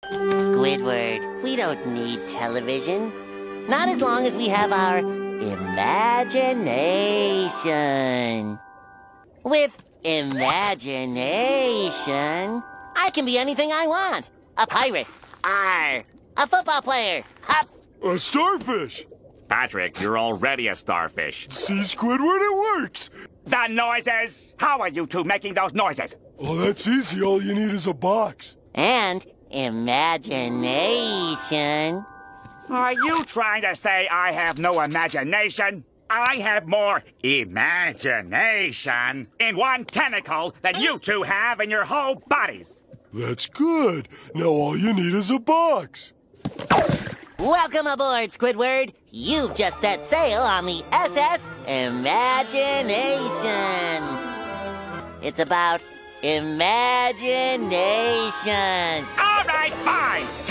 Squidward, we don't need television. Not as long as we have our imagination. With imagination, I can be anything I want. A pirate. Arr. A football player. Hup. A starfish. Patrick, you're already a starfish. See, Squidward, it works. The noises! How are you two making those noises? Oh, that's easy. All you need is a box. And imagination. Are you trying to say I have no imagination? I have more imagination in one tentacle than you two have in your whole bodies. That's good. Now all you need is a box. Welcome aboard, Squidward. You've just set sail on the SS Imagination. It's about imagination. All right, fine.